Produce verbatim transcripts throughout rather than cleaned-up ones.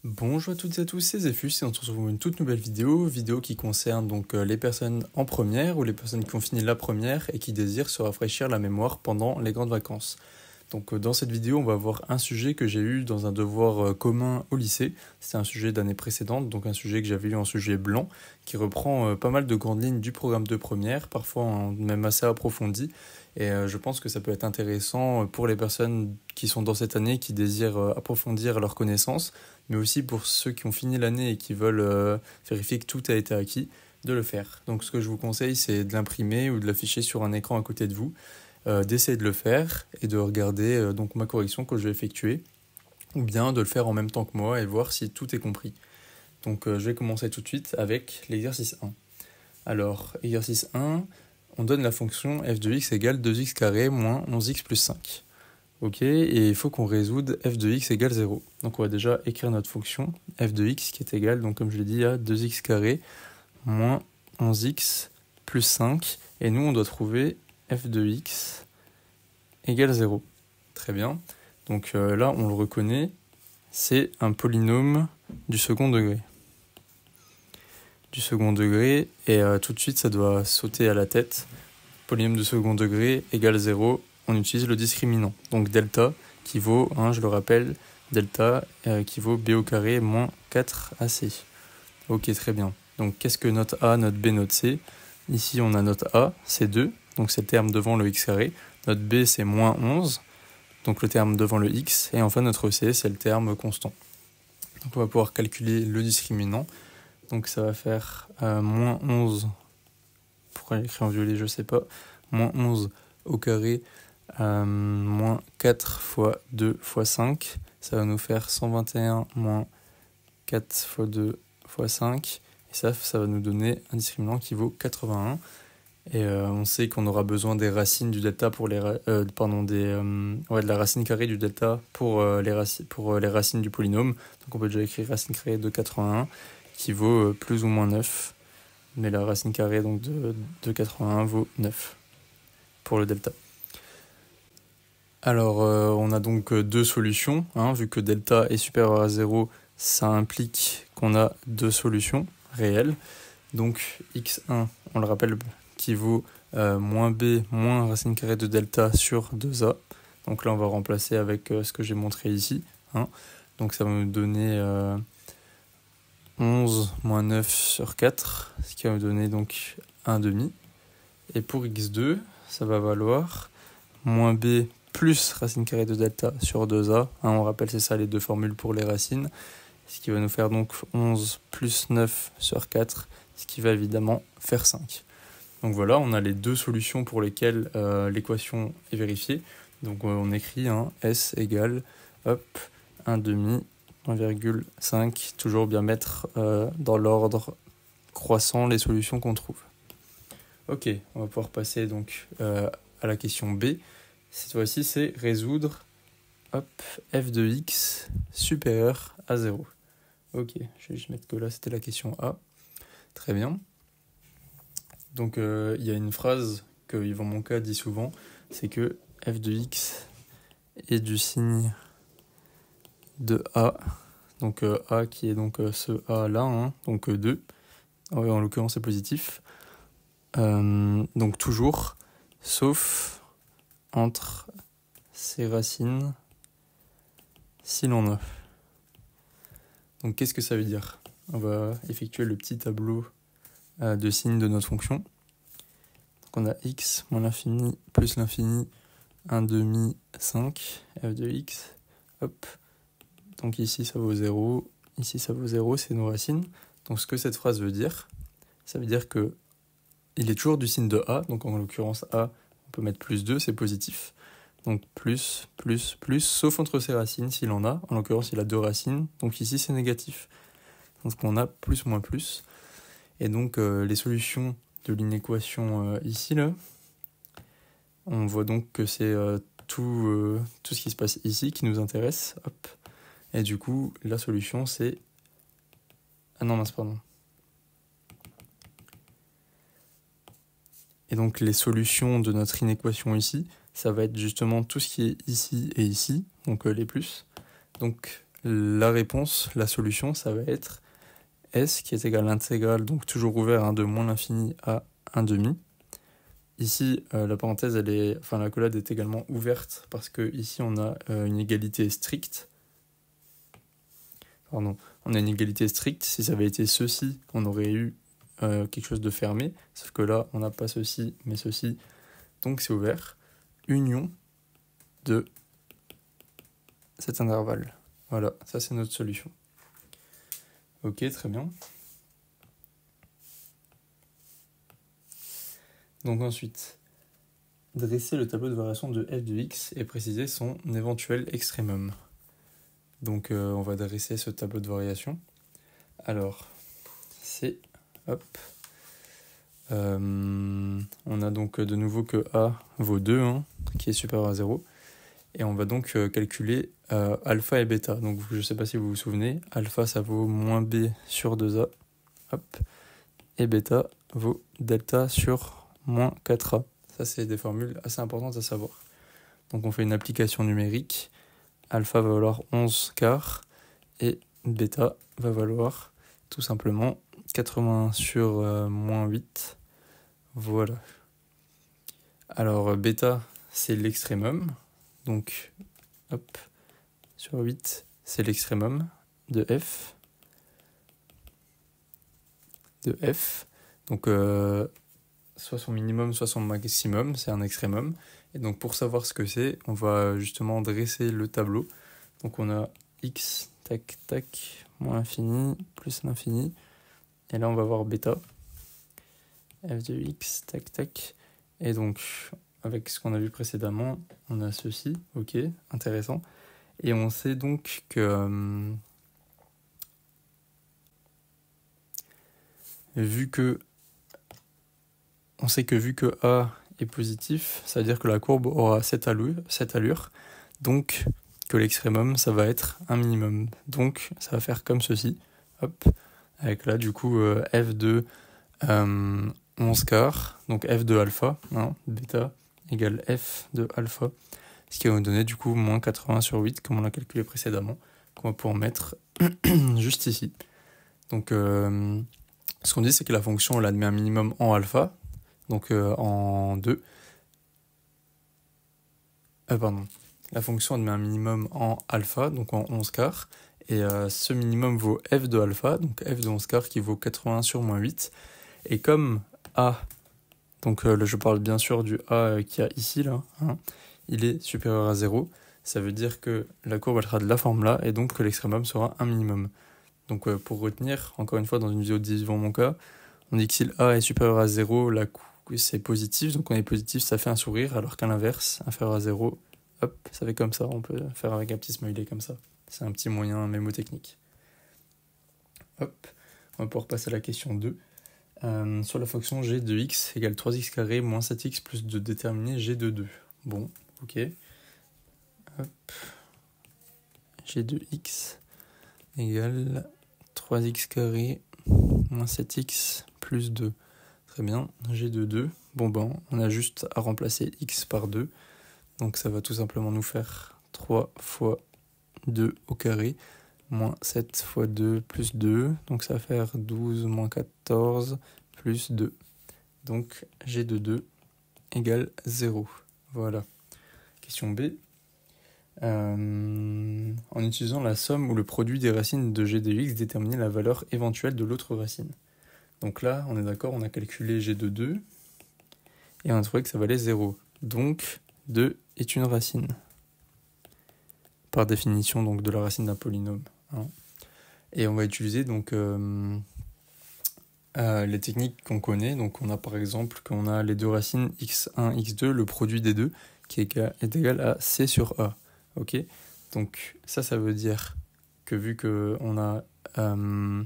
Bonjour à toutes et à tous, c'est Zefus et on se retrouve pour une toute nouvelle vidéo, vidéo qui concerne donc euh, les personnes en première ou les personnes qui ont fini la première et qui désirent se rafraîchir la mémoire pendant les grandes vacances. Donc euh, dans cette vidéo, on va voir un sujet que j'ai eu dans un devoir euh, commun au lycée. C'est un sujet d'année précédente, donc un sujet que j'avais eu en sujet blanc, qui reprend euh, pas mal de grandes lignes du programme de première, parfois hein, même assez approfondi. Et euh, je pense que ça peut être intéressant pour les personnes qui sont dans cette année, qui désirent euh, approfondir leurs connaissances, mais aussi pour ceux qui ont fini l'année et qui veulent euh, vérifier que tout a été acquis, de le faire. Donc ce que je vous conseille, c'est de l'imprimer ou de l'afficher sur un écran à côté de vous, euh, d'essayer de le faire et de regarder euh, donc ma correction que je vais effectuer, ou bien de le faire en même temps que moi et voir si tout est compris. Donc euh, je vais commencer tout de suite avec l'exercice un. Alors, exercice un, on donne la fonction f de x égale deux x carré moins onze x plus cinq. Ok, et il faut qu'on résoudre f de x égale zéro. Donc on va déjà écrire notre fonction f de x qui est égale, donc comme je l'ai dit, à deux x carré moins onze x plus cinq. Et nous, on doit trouver f de x égale zéro. Très bien. Donc euh, là, on le reconnaît, c'est un polynôme du second degré. Du second degré, et euh, tout de suite, ça doit sauter à la tête. Polynôme de second degré égale zéro. On utilise le discriminant. Donc delta qui vaut, hein, je le rappelle, delta euh, qui vaut b au carré moins quatre a c. Ok, très bien. Donc qu'est-ce que notre a, notre b, notre c? Ici, on a notre a, c'est deux, donc c'est le terme devant le x carré. Notre b, c'est moins onze, donc le terme devant le x. Et enfin, notre c, c'est le terme constant. Donc on va pouvoir calculer le discriminant. Donc ça va faire euh, moins onze, pourquoi l'écrire en violet, je sais pas, moins onze au carré, Euh, moins quatre fois deux fois cinq, ça va nous faire cent vingt et un moins quatre fois deux fois cinq, et ça, ça va nous donner un discriminant qui vaut quatre-vingt-un. Et euh, on sait qu'on aura besoin des racines du delta pour les euh, pardon des euh, ouais de la racine carrée du delta pour euh, les racines pour euh, les racines du polynôme. Donc on peut déjà écrire racine carrée de quatre-vingt-un qui vaut euh, plus ou moins neuf, mais la racine carrée donc de, de quatre-vingt-un vaut neuf pour le delta. Alors, euh, on a donc deux solutions, hein, vu que delta est supérieur à zéro, ça implique qu'on a deux solutions réelles. Donc, x un, on le rappelle, qui vaut euh, moins b moins racine carrée de delta sur deux a. Donc là, on va remplacer avec euh, ce que j'ai montré ici. Hein. Donc, ça va nous donner euh, onze moins neuf sur quatre, ce qui va nous donner donc un demi. Et pour x deux, ça va valoir moins b plus racine carrée de delta sur deux a. Hein, on rappelle, c'est ça les deux formules pour les racines. Ce qui va nous faire donc onze plus neuf sur quatre, ce qui va évidemment faire cinq. Donc voilà, on a les deux solutions pour lesquelles euh, l'équation est vérifiée. Donc euh, on écrit hein, S égale hop, un demi, un virgule cinq, toujours bien mettre euh, dans l'ordre croissant les solutions qu'on trouve. Ok, on va pouvoir passer donc euh, à la question B. Cette fois-ci, c'est résoudre hop, f de x supérieur à zéro. Ok, je vais juste mettre que là, c'était la question A. Très bien. Donc, euh, il y a une phrase que Yvan Monca dit souvent, c'est que f de x est du signe de A. Donc, euh, A qui est donc euh, ce A-là, hein, donc euh, deux. En l'occurrence, c'est positif. Euh, donc, toujours, sauf entre ces racines si l'on a. Donc qu'est-ce que ça veut dire? On va effectuer le petit tableau euh, de signes de notre fonction. Donc on a x moins l'infini plus l'infini, un demi, cinq, f de x. Hop. Donc ici ça vaut zéro, ici ça vaut zéro, c'est nos racines. Donc ce que cette phrase veut dire, ça veut dire que il est toujours du signe de A, donc en l'occurrence A, on peut mettre plus deux, c'est positif. Donc plus, plus, plus, sauf entre ces racines s'il en a. En l'occurrence, il a deux racines, donc ici c'est négatif. Donc on a plus, moins, plus. Et donc euh, les solutions de l'inéquation euh, ici, là, on voit donc que c'est euh, tout, euh, tout ce qui se passe ici qui nous intéresse. Hop. Et du coup, la solution c'est... Ah non, mince, pardon. Et donc les solutions de notre inéquation ici, ça va être justement tout ce qui est ici et ici, donc euh, les plus. Donc la réponse, la solution, ça va être S qui est égal à l'intégrale, donc toujours ouvert, hein, de moins l'infini à un demi. Ici, euh, la parenthèse, elle est, enfin l'accolade est également ouverte parce que ici on a euh, une égalité stricte. Pardon, on a une égalité stricte. Si ça avait été ceci, on aurait eu euh, quelque chose de fermé. Sauf que là, on n'a pas ceci, mais ceci. Donc c'est ouvert. Union de cet intervalle. Voilà, ça c'est notre solution. Ok, très bien. Donc ensuite, dresser le tableau de variation de f de x et préciser son éventuel extrémum. Donc euh, on va dresser ce tableau de variation. Alors, c'est, hop, euh, on a donc de nouveau que a vaut deux, hein, qui est supérieur à zéro. Et on va donc euh, calculer euh, alpha et bêta. Donc je ne sais pas si vous vous souvenez, alpha ça vaut moins b sur deux a, hop, et bêta vaut delta sur moins quatre a. Ça, c'est des formules assez importantes à savoir. Donc, on fait une application numérique. Alpha va valoir onze quarts et bêta va valoir tout simplement quatre-vingts sur euh, moins huit. Voilà. Alors, bêta, c'est l'extrémum. Donc, hop, sur huit, c'est l'extrémum de f. De f. Donc, euh, soit son minimum, soit son maximum, c'est un extrémum. Et donc pour savoir ce que c'est, on va justement dresser le tableau. Donc on a x, tac, tac, moins l'infini, plus l'infini. Et là on va voir bêta, f de x, tac, tac. Et donc avec ce qu'on a vu précédemment, on a ceci, ok, intéressant. Et on sait donc que... Euh, vu que... On sait que vu que A est positif, ça veut dire que la courbe aura cette allure, cette allure, donc que l'extrémum, ça va être un minimum. Donc ça va faire comme ceci, hop, avec là du coup euh, f de euh, onze quarts, donc f de alpha, hein, bêta, égale f de alpha, ce qui va nous donner du coup moins quatre-vingts sur huit, comme on l'a calculé précédemment, qu'on va pouvoir mettre juste ici. Donc euh, ce qu'on dit, c'est que la fonction, elle admet un minimum en alpha, donc euh, en deux. Euh, pardon. La fonction admet un minimum en alpha, donc en onze quarts. Et euh, ce minimum vaut f de alpha, donc f de onze quarts qui vaut quatre-vingts sur moins huit. Et comme a, donc euh, là je parle bien sûr du a euh, qu'il y a ici, là, hein, il est supérieur à zéro, ça veut dire que la courbe elle sera de la forme là, et donc que l'extrémum sera un minimum. Donc euh, pour retenir, encore une fois dans une vidéo de suivant mon cas, on dit que si le a est supérieur à zéro, la courbe c'est positif, donc quand on est positif, ça fait un sourire, alors qu'à l'inverse, inférieur à zéro, hop, ça fait comme ça, on peut faire avec un petit smiley comme ça. C'est un petit moyen mémotechnique. Hop, on va pouvoir passer à la question deux. Euh, sur la fonction g de x égale trois x carré moins sept x plus deux déterminer g de deux. Bon, ok. Hop, g de x égale trois x carré moins sept x plus deux. Très bien, g de deux. Bon ben, on a juste à remplacer x par deux. Donc ça va tout simplement nous faire trois fois deux au carré, moins sept fois deux plus deux. Donc ça va faire douze moins quatorze plus deux. Donc g de deux égale zéro. Voilà. Question B. Euh, en utilisant la somme ou le produit des racines de g de x, déterminer la valeur éventuelle de l'autre racine. Donc là, on est d'accord, on a calculé g de deux et on a trouvé que ça valait zéro. Donc deux est une racine. Par définition donc de la racine d'un polynôme. Hein. Et on va utiliser donc euh, euh, les techniques qu'on connaît. Donc on a par exemple qu'on a les deux racines x un, x deux, le produit des deux, qui est égal, est égal à c sur a. Ok. Donc ça, ça veut dire que vu que on a euh,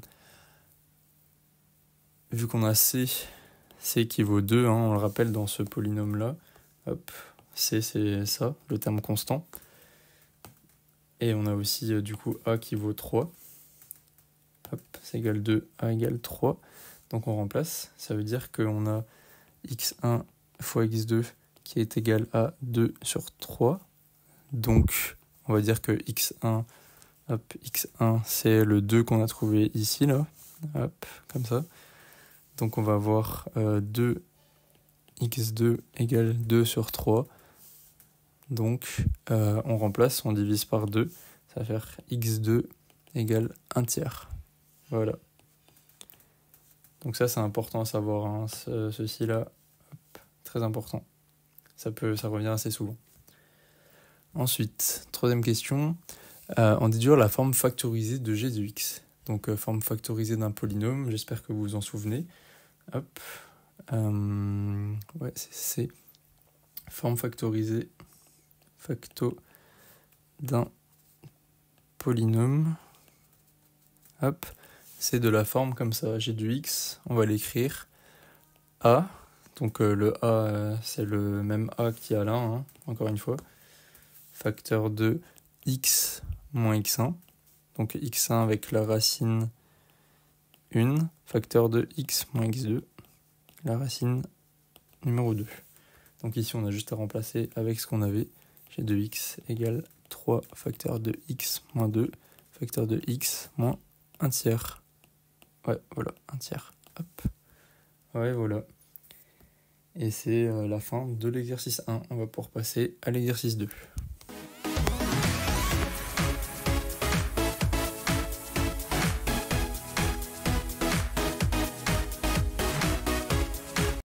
vu qu'on a c, c qui vaut deux, hein, on le rappelle dans ce polynôme là, hop, c c'est ça, le terme constant. Et on a aussi euh, du coup a qui vaut trois. Hop, c'est égal deux, a égale trois. Donc on remplace, ça veut dire qu'on a x un fois x deux qui est égal à deux sur trois. Donc on va dire que x un Hop, x un, c'est le deux qu'on a trouvé ici, là. Hop, comme ça. Donc on va avoir euh, deux x deux égale deux sur trois. Donc euh, on remplace, on divise par deux. Ça va faire x deux égale un tiers. Voilà. Donc ça c'est important à savoir, hein, ce, ceci-là, très important. Ça, peut, ça revient assez souvent. Ensuite, troisième question, euh, en déduire la forme factorisée de g de x. Donc euh, forme factorisée d'un polynôme, j'espère que vous vous en souvenez. Hop. Euh, ouais, c'est forme factorisée facto d'un polynôme. Hop, c'est de la forme comme ça, g de x, on va l'écrire a. Donc euh, le a, euh, c'est le même a qu'il y a là, hein, encore une fois. Facteur de x moins x un. Donc x un avec la racine un, facteur de x moins x deux, la racine numéro deux. Donc ici on a juste à remplacer avec ce qu'on avait. G de x égale trois facteur de x moins deux, facteur de x moins un tiers. Ouais, voilà, un tiers. Hop. Ouais, voilà. Et c'est euh, la fin de l'exercice un. On va pouvoir passer à l'exercice deux.